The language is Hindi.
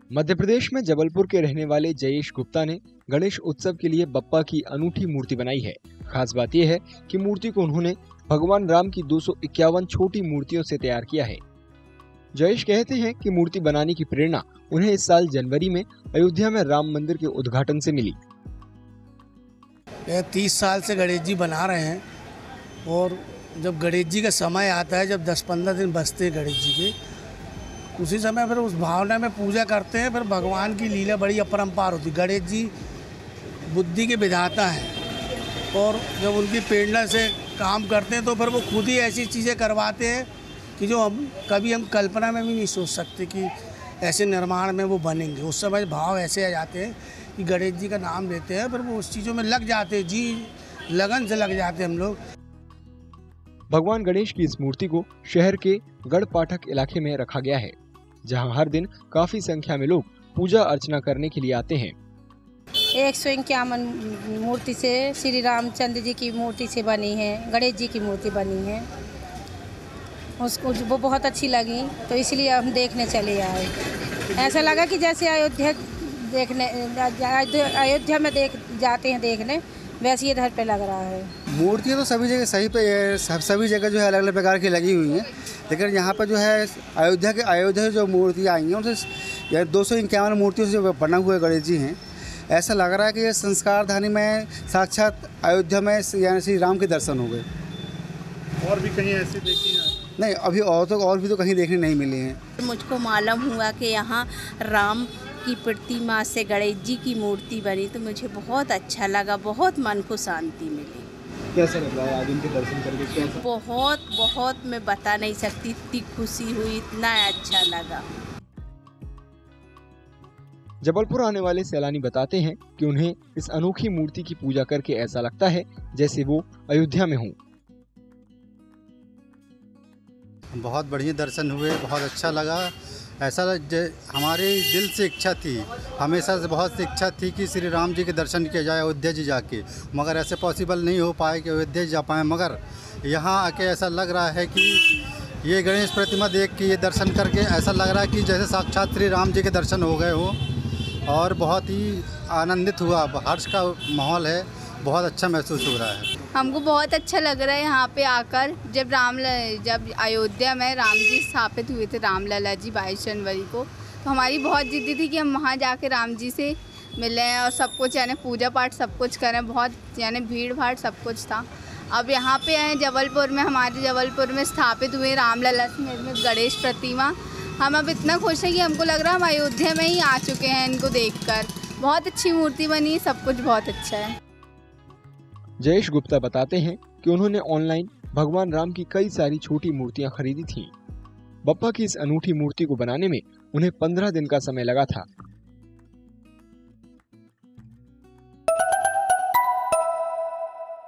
मध्य प्रदेश में जबलपुर के रहने वाले जयेश गुप्ता ने गणेश उत्सव के लिए बप्पा की अनूठी मूर्ति बनाई है। खास बात यह है कि मूर्ति को उन्होंने भगवान राम की 251 छोटी मूर्तियों से तैयार किया है। जयेश कहते हैं कि मूर्ति बनाने की प्रेरणा उन्हें इस साल जनवरी में अयोध्या में राम मंदिर के उद्घाटन से मिली। 30 साल से गणेश जी बना रहे हैं और जब गणेश जी का समय आता है, जब 10-15 दिन बचते हैं गणेश जी के, उसी समय फिर उस भावना में पूजा करते हैं। फिर भगवान की लीला बड़ी अपरंपार होती है। गणेश जी बुद्धि के विधाता हैं और जब उनकी प्रेरणा से काम करते हैं तो फिर वो खुद ही ऐसी चीज़ें करवाते हैं कि जो हम कल्पना में भी नहीं सोच सकते कि ऐसे निर्माण में वो बनेंगे। उस समय भाव ऐसे आ जाते हैं कि गणेश जी का नाम लेते हैं, फिर वो उस चीज़ों में लग जाते हैं, जी लगन से लग जाते हैं हम लोग। भगवान गणेश की इस मूर्ति को शहर के गढ़ पाठक इलाके में रखा गया है, जहां हर दिन काफी संख्या में लोग पूजा अर्चना करने के लिए आते हैं। 151 मूर्ति से श्री रामचंद्र जी की मूर्ति से बनी है, गणेश जी की मूर्ति बनी है। उसको वो बहुत अच्छी लगी तो इसलिए हम देखने चले आए। ऐसा लगा कि जैसे अयोध्या में जाते हैं देखने, वैसे ही इधर पे लग रहा है। मूर्तियाँ तो सभी जगह सभी जगह जो है अलग अलग प्रकार की लगी हुई हैं, लेकिन यहाँ पर जो है अयोध्या जो मूर्तियाँ आई हैं उनसे 251 मूर्तियों से बना हुए गणेश जी हैं। ऐसा लग रहा है कि ये संस्कारधानी में साक्षात अयोध्या में यानी श्री राम के दर्शन हो गए। और भी कहीं ऐसे देखी हैं? नहीं, अभी और भी तो कहीं देखने नहीं मिले हैं। मुझको मालूम हुआ कि यहाँ राम की प्रतिमा से गणेश जी की मूर्ति बनी तो मुझे बहुत अच्छा लगा, बहुत मन को शांति मिली। कैसा लग रहा है आज इनके दर्शन करके? कैसा? बहुत मैं बता नहीं सकती, इतनी खुशी हुई, इतना अच्छा लगा। जबलपुर आने वाले सैलानी बताते हैं कि उन्हें इस अनोखी मूर्ति की पूजा करके ऐसा लगता है जैसे वो अयोध्या में हों। बहुत बढ़िया दर्शन हुए, बहुत अच्छा लगा। ऐसा हमारे दिल से इच्छा थी, हमेशा से बहुत सी इच्छा थी कि श्री राम जी के दर्शन किया जाए अयोध्या जी जाके, मगर ऐसे पॉसिबल नहीं हो पाए कि अयोध्या जी जा पाएँ। मगर यहाँ आके ऐसा लग रहा है कि ये गणेश प्रतिमा देख के, ये दर्शन करके ऐसा लग रहा है कि जैसे साक्षात श्री राम जी के दर्शन हो गए हो और बहुत ही आनंदित हुआ। हर्ष का माहौल है, बहुत अच्छा महसूस हो रहा है। हमको बहुत अच्छा लग रहा है यहाँ पे आकर। जब अयोध्या में राम जी स्थापित हुए थे, रामलला जी 22 जनवरी को, तो हमारी बहुत जिद्दी थी कि हम वहाँ जाके राम जी से मिलें और सब कुछ यानी पूजा पाठ सब कुछ करें। बहुत यानी भीड़ भाड़ सब कुछ था। अब यहाँ पे आए जबलपुर में, हमारे जबलपुर में स्थापित हुए रामलला में गणेश प्रतिमा। हम अब इतना खुश हैं कि हमको लग रहा है हम अयोध्या में ही आ चुके हैं इनको देखकर। बहुत अच्छी मूर्ति बनी, सब कुछ बहुत अच्छा है। जयेश गुप्ता बताते हैं कि उन्होंने ऑनलाइन भगवान राम की कई सारी छोटी मूर्तियां खरीदी थीं। बप्पा की इस अनूठी मूर्ति को बनाने में उन्हें 15 दिन का समय लगा था।